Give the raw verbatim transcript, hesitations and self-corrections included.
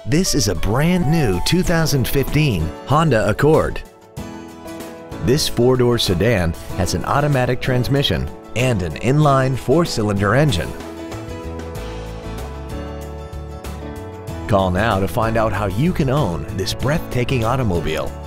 This is a brand new two thousand fifteen Honda Accord. This four-door sedan has an automatic transmission and an inline four-cylinder engine. Call now to find out how you can own this breathtaking automobile.